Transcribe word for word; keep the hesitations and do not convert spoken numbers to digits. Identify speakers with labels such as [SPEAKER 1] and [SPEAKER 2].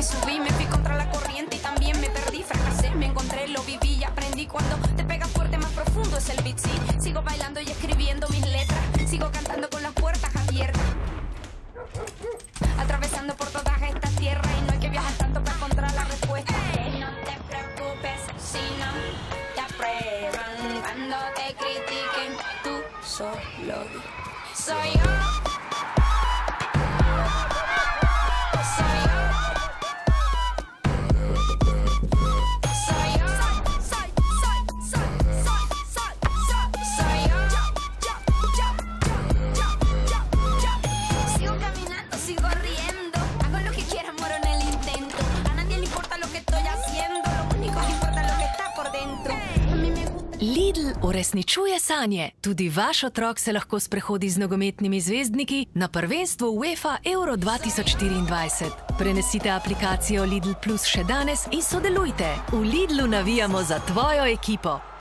[SPEAKER 1] subí, me fui contra la corriente y también me perdí, fracasé, me encontré, lo viví y aprendí. Cuando te pega fuerte, más profundo es el beat, sí. Sigo bailando y escribiendo mis letras, sigo cantando con las puertas abiertas, atravesando por todas estas tierras, y no hay que viajar tanto para encontrar la respuesta. No te preocupes si no te aprueban, cuando te critiquen, tú solo di, soy yo.
[SPEAKER 2] Lidl uresničuje sanje. Tudi vaš otrok se lahko sprehodi z nogometnimi zvezdniki na prvenstvo UEFA Euro dva tisoč štiriindvajset. Prenesite aplikacijo Lidl Plus še danes in sodelujte. V Lidlu navijamo za tvojo ekipo.